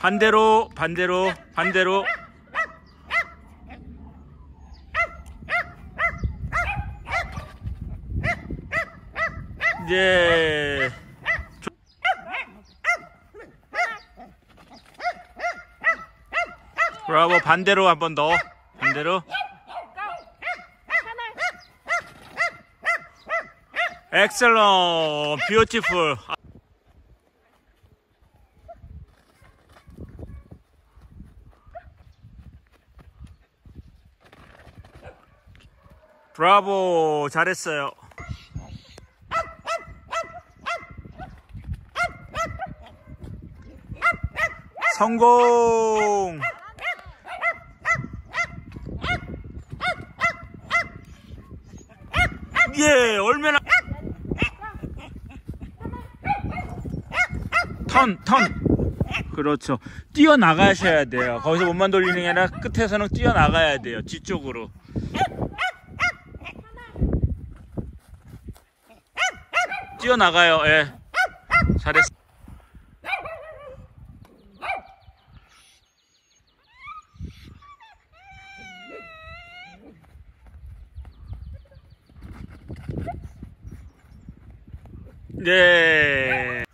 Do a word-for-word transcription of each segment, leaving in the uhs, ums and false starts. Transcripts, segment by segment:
반대로, 반대로, 반대로. 이제 브라보. 반대로 한 번 더. 반대로. 엑셀런. 뷰티풀. 브라보. 잘했어요. 성공. 예, 얼마나 턴, 턴. 그렇죠. 뛰어나가셔야 돼요. 거기서 몸만 돌리는 게 아니라 끝에서는 뛰어나가야 돼요. 뒤쪽으로. 뛰어나가요. 예. 잘했어. 네.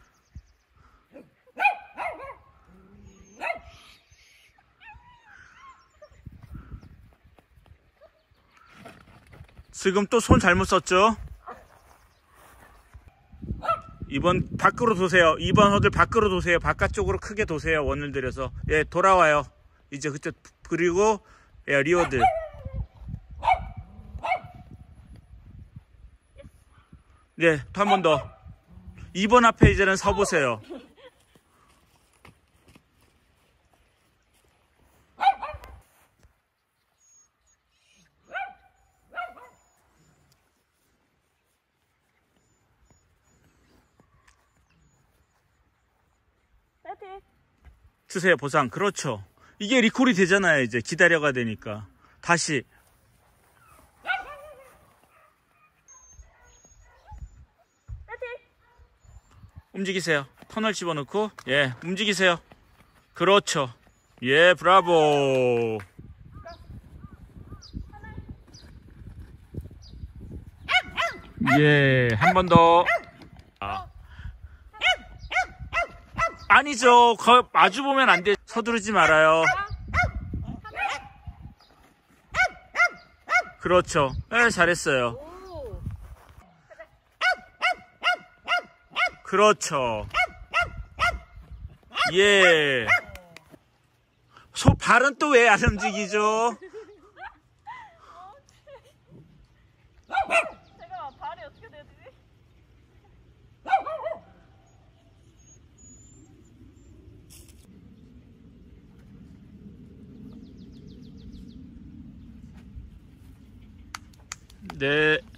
지금 또 손 잘못 썼죠? 이 번 밖으로 도세요. 이 번 허들 밖으로 도세요. 바깥쪽으로 크게 도세요. 원을 들여서. 예, 돌아와요. 이제 그때, 그리고, 예, 리워드. 네, 또 한 번 더. 이 번 앞에 이제는 서보세요. 주세요, 보상. 그렇죠. 이게 리콜이 되잖아요. 이제 기다려가 되니까. 다시. 움직이세요. 턴을 집어넣고, 예, 움직이세요. 그렇죠. 예, 브라보. 예, 한 번 더. 아. 아니죠. 거, 마주 보면 안 돼. 서두르지 말아요. 그렇죠. 예, 잘했어요. 그렇죠. 예. 소, 발은 또 왜 안 움직이죠? 잠깐만, 발이 어떻게 되지? 네.